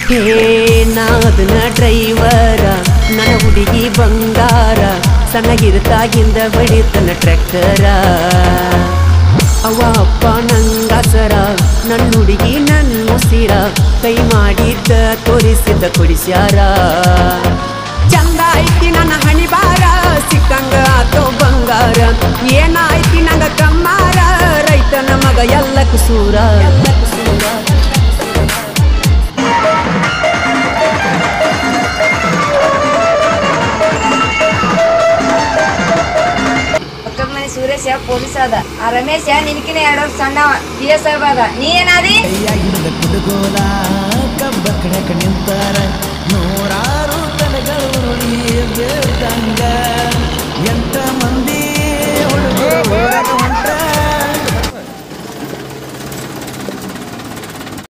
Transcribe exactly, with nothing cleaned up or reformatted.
ನಾದನ driver ನನ್ನ ಹುಡುಗಿ ಬಂಗಾರ ಸಣ್ಣಗಿರ್ತಾಗಿಂದ ಬಡಿತನ ಟ್ರ್ಯಾಕ್ಟರ ಅವ ಅಪ್ಪ ನಂಗಾಸರ ನನ್ನ ಹುಡುಗಿ ನನ್ನ ಉಸಿರ ಕೈ ಮಾಡಿದ್ದ ತೋರಿಸಿದ್ದ ಕೊಡಿಸ್ಯಾರ ಚಂದ ಐತಿ ನನ್ನ ಹಣಿಬಾರ ಸಿಕ್ಕಂಗ ಆತೋ ಬಂಗಾರ ಏನಾಯ್ತಿ ನಂಗ ಕಮ್ಮಾರ ರೈತನ ಮಗ ಎಲ್ಲ ಕುಸೂರ ಎಲ್ಲ ಕುಸೂರ ಸುರೇಶ ಪೊಲೀಸ್ ಅದ ಆ ರಮೇಶ ನಿನಕಿನ ಎರಡು ವರ್ಷ ಸಣ್ಣವ ಪಿ ಎಸ್ ಐ ಅದ ನೀ ಏನಾದಿ ಕುಡುಗೋಲ ಕಬ್ಬ ಕಡಕ ನಿಂತಾರ ನೂರಾರು ತಲೆಗಳು ಬೇಡಂಗ ಎಂಟ ಮಂದಿ